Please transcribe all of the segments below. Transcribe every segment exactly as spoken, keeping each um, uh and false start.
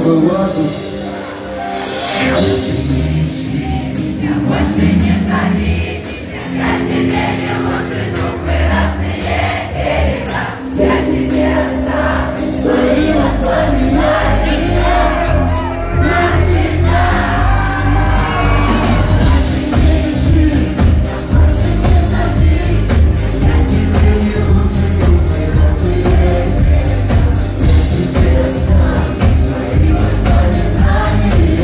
была тут. Больше не ищи меня, больше не зови меня. Я тебе не лучший друг, мы разные берега. Я тебе оставлю свои воспоминания навсегда. Больше не ищи меня, больше не зови. Я тебе не лучший друг, мы разные берега. Я тебе оставлю свои воспоминания.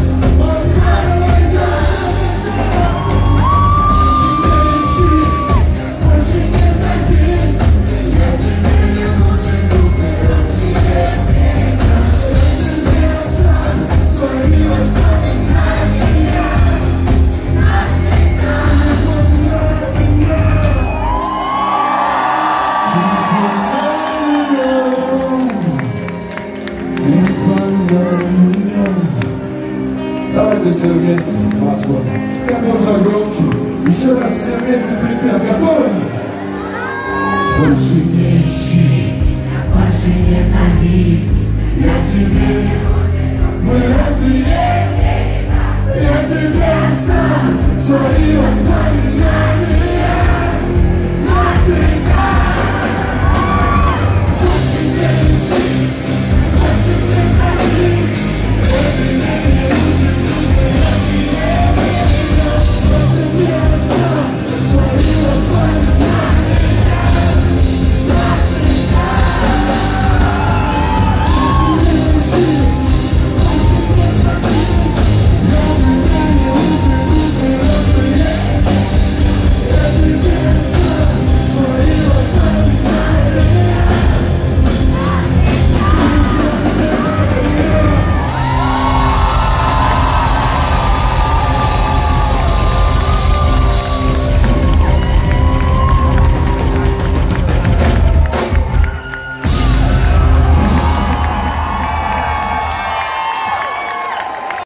Давайте все вместе, Москва, как можно громче. Еще раз все вместе припев, готовы? Больше